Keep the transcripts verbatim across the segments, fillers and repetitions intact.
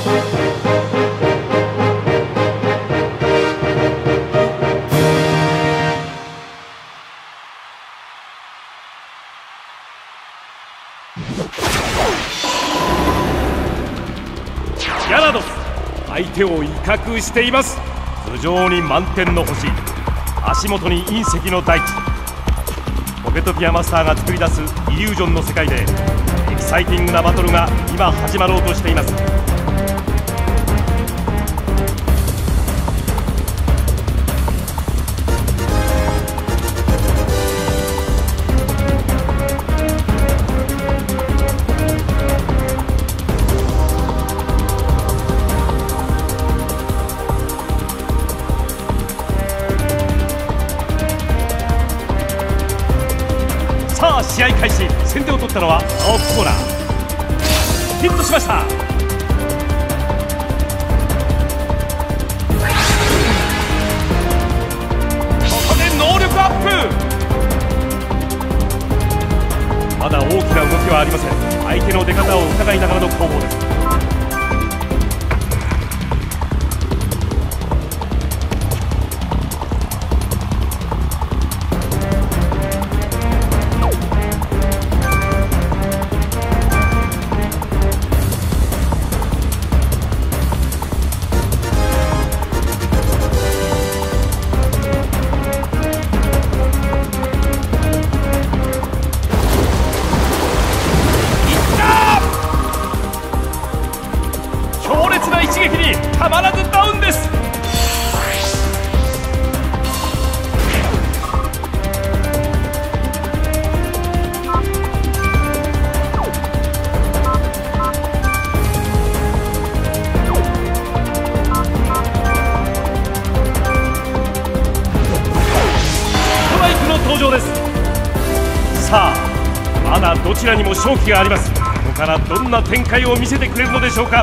ギャラドス、相手を威嚇しています。頭上に満天の星、足元に隕石の大地。ポケットピアマスターが作り出すイリュージョンの世界でエキサイティングなバトルが今始まろうとしています。さあ試合開始。先手を取ったのは青コーナー。ヒットしました。ここで能力アップ。まだ大きな動きはありません。相手の出方を伺いながらの攻防です。たまらずダウンです。ストライクの登場です。さあ、まだどちらにも勝機があります。ここからどんな展開を見せてくれるのでしょうか。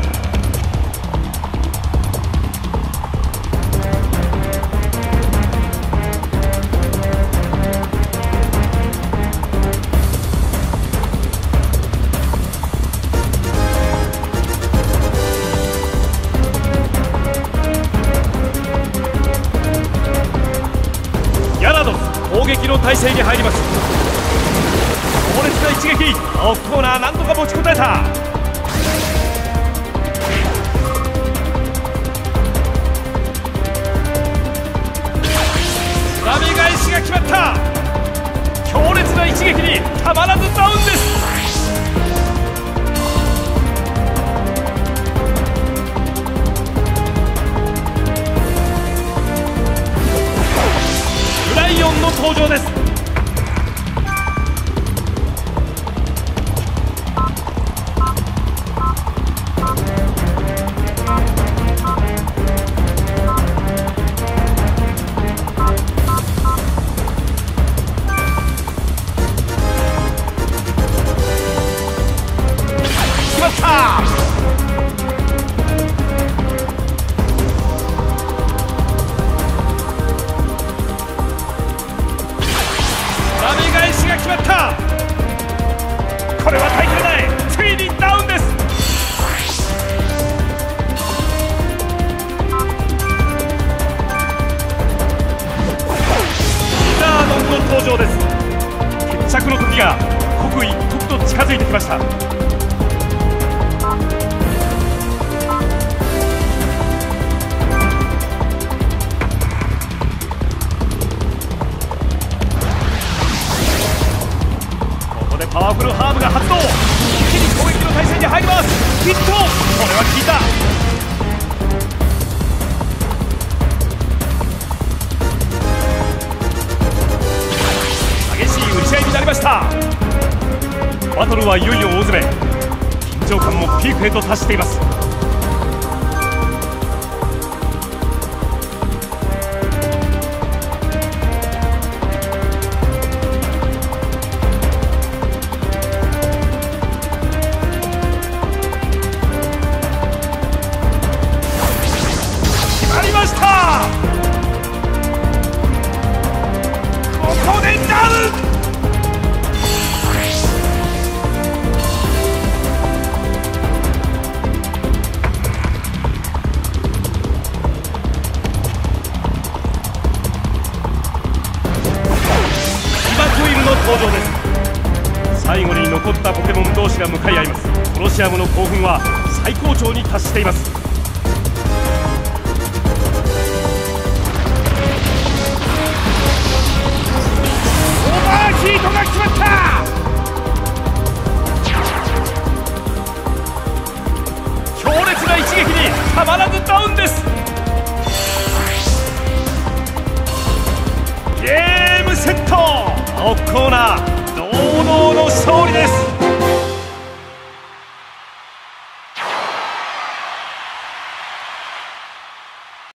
攻撃の体勢に入ります。強烈な一撃。青コーナー何とか持ちこたえた。波返しが決まった。強烈な一撃にたまらずダウンです。ライオンの登場です。決まった。決まった。これは耐えきれない。ついにダウンです。ザードンの登場です。決着の時が刻一刻と近づいてきました。パワフルハーブが発動。一気に攻撃の体勢に入ります。ヒット。これは効いた。激しい打ち合いになりました。バトルはいよいよ大詰め。緊張感もピークへと達しています。 シアムの興奮は最高潮に達しています。 オーバーヒートが決まった。 強烈な一撃にたまらずダウンです。ゲームセット。青コーナー堂々の勝利です。